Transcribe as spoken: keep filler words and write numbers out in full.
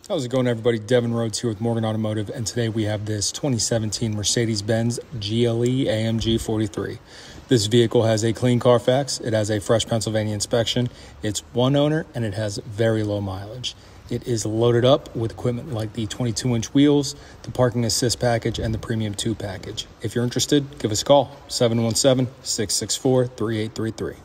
How's it going, everybody? Devin Rhodes here with Morgan Automotive, and today we have this twenty seventeen Mercedes-Benz G L E A M G forty-three. This vehicle has a clean Carfax, it has a fresh Pennsylvania inspection, it's one owner, and it has very low mileage. It is loaded up with equipment like the twenty-two inch wheels, the parking assist package, and the Premium two package. If you're interested, give us a call, seven one seven, six six four, three eight three three.